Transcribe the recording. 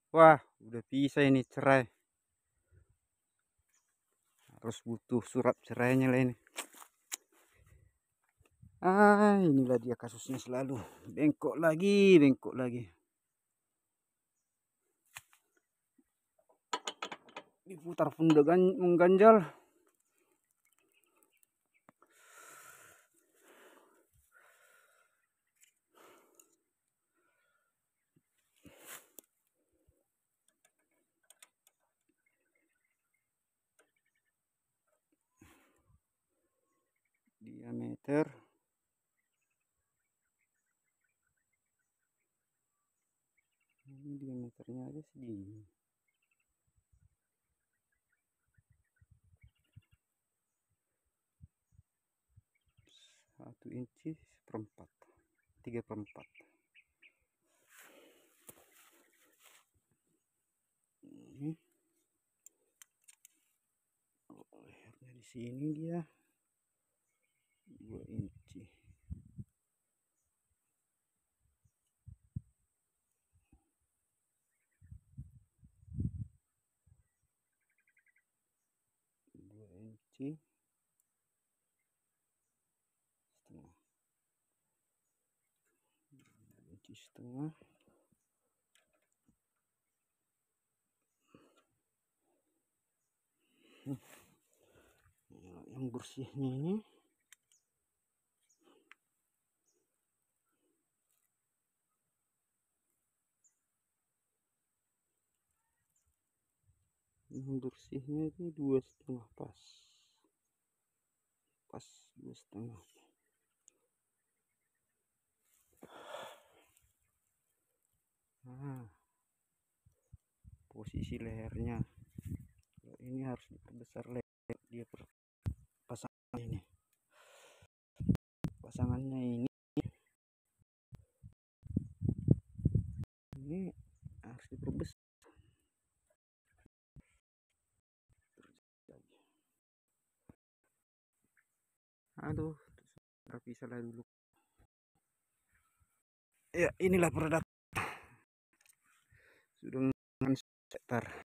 Wah, udah bisa ini cerai. Harus butuh surat cerainya lah ini. Inilah dia kasusnya selalu. Bengkok lagi, bengkok lagi. Diputar pun udah mengganjal. Diameter ini, diameternya aja segini. 1 inci seperempat, 3/4. Ini lehernya di sini dia 2 inci. Inci setengah, 2 inci setengah. Yang bersihnya ini itu 2,5 pas 2,5. Posisi lehernya ini harus diperbesar leher dia, pasangan ini, pasangannya ini harus diperbesar. Aduh, rapi salah dulu. Ya, inilah produk sudah sekitar